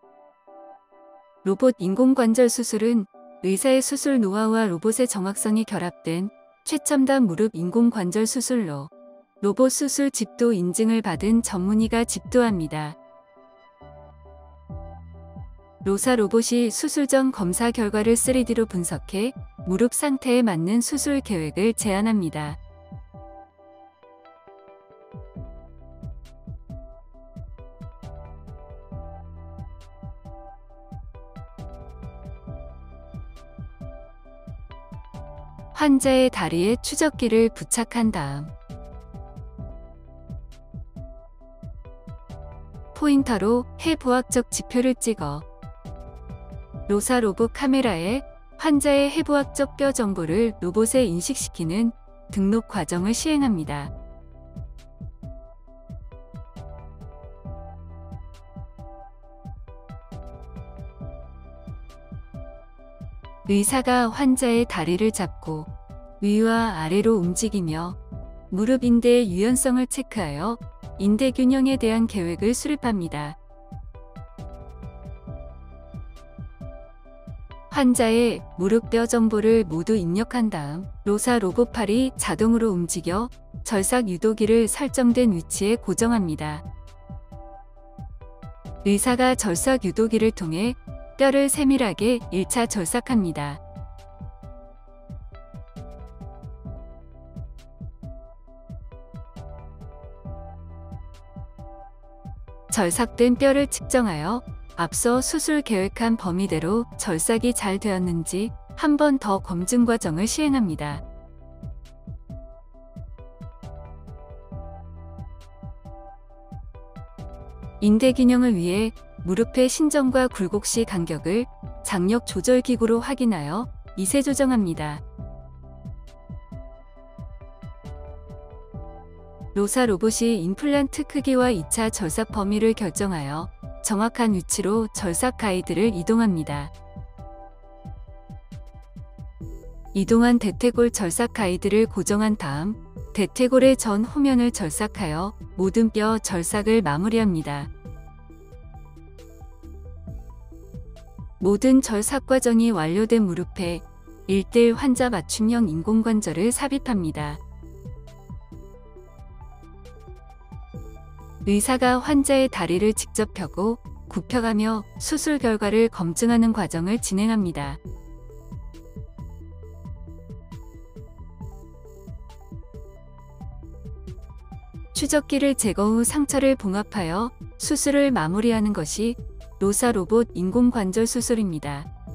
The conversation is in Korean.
로봇 인공관절 수술은 의사의 수술 노하우와 로봇의 정확성이 결합된 최첨단 무릎 인공관절 수술로 로봇 수술 집도 인증을 받은 전문의가 집도합니다. 로사 로봇이 수술 전 검사 결과를 3D로 분석해 무릎 상태에 맞는 수술 계획을 제안합니다. 환자의 다리에 추적기를 부착한 다음 포인터로 해부학적 지표를 찍어 로사 로봇 카메라에 환자의 해부학적 뼈 정보를 로봇에 인식시키는 등록 과정을 시행합니다. 의사가 환자의 다리를 잡고 위와 아래로 움직이며 무릎 인대의 유연성을 체크하여 인대 균형에 대한 계획을 수립합니다. 환자의 무릎뼈 정보를 모두 입력한 다음 로사 로봇팔이 자동으로 움직여 절삭 유도기를 설정된 위치에 고정합니다. 의사가 절삭 유도기를 통해 뼈를 세밀하게 1차 절삭합니다. 절삭된 뼈를 측정하여 앞서 수술 계획한 범위대로 절삭이 잘 되었는지 한 번 더 검증 과정을 시행합니다. 인대 균형을 위해 무릎의 신전과 굴곡시 간격을 장력 조절 기구로 확인하여 미세 조정합니다. 로사 로봇이 임플란트 크기와 2차 절삭 범위를 결정하여 정확한 위치로 절삭 가이드를 이동합니다. 이동한 대퇴골 절삭 가이드를 고정한 다음 대퇴골의 전 후면을 절삭하여 모든 뼈 절삭을 마무리합니다. 모든 절삭 과정이 완료된 무릎에 1:1 환자 맞춤형 인공관절을 삽입합니다. 의사가 환자의 다리를 직접 펴고 굽혀가며 수술 결과를 검증하는 과정을 진행합니다. 추적기를 제거 후 상처를 봉합하여 수술을 마무리하는 것이 로사 로봇 인공관절 수술입니다.